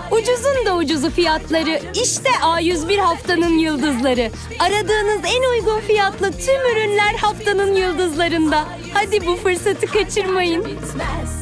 Ucuzun da ucuzu fiyatları. İşte A101 haftanın yıldızları. Aradığınız en uygun fiyatlı tüm ürünler haftanın yıldızlarında. Hadi bu fırsatı kaçırmayın.